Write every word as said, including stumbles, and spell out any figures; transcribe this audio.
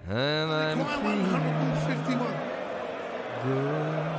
and I'm Require one hundred fifty-one. feeling good.